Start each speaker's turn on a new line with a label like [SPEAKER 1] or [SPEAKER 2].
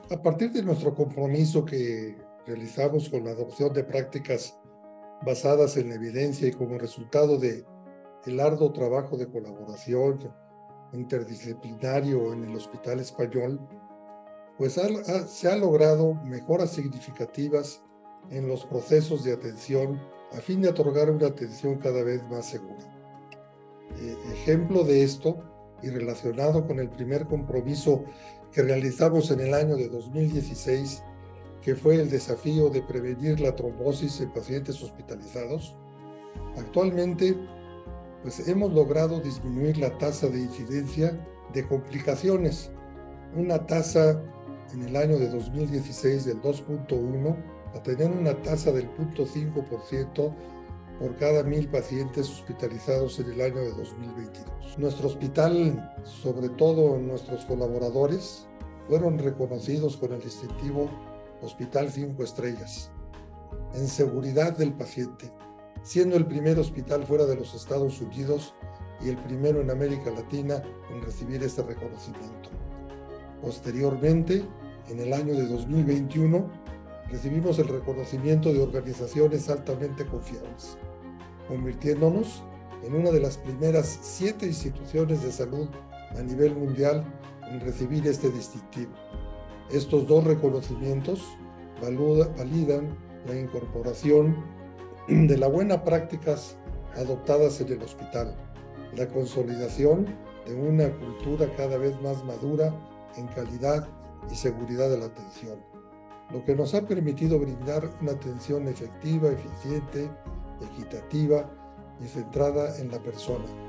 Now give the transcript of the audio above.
[SPEAKER 1] A partir de nuestro compromiso que realizamos con la adopción de prácticas basadas en la evidencia y como resultado de el arduo trabajo de colaboración interdisciplinario en el Hospital Español, pues se han logrado mejoras significativas en los procesos de atención a fin de otorgar una atención cada vez más segura. Ejemplo de esto, y relacionado con el primer compromiso que realizamos en el año de 2016, que fue el desafío de prevenir la trombosis en pacientes hospitalizados, actualmente pues hemos logrado disminuir la tasa de incidencia de complicaciones, una tasa en el año de 2016 del 2.1 a tener una tasa del 0.5% por cada 1,000 pacientes hospitalizados en el año de 2022. Nuestro hospital, sobre todo nuestros colaboradores, fueron reconocidos con el distintivo Hospital 5 Estrellas en seguridad del paciente, siendo el primer hospital fuera de los Estados Unidos y el primero en América Latina en recibir este reconocimiento. Posteriormente, en el año de 2021, recibimos el reconocimiento de organizaciones altamente confiables, convirtiéndonos en una de las primeras 7 instituciones de salud a nivel mundial en recibir este distintivo. Estos 2 reconocimientos validan la incorporación de las buenas prácticas adoptadas en el hospital, la consolidación de una cultura cada vez más madura en calidad y seguridad de la atención, lo que nos ha permitido brindar una atención efectiva, eficiente, equitativa y centrada en la persona.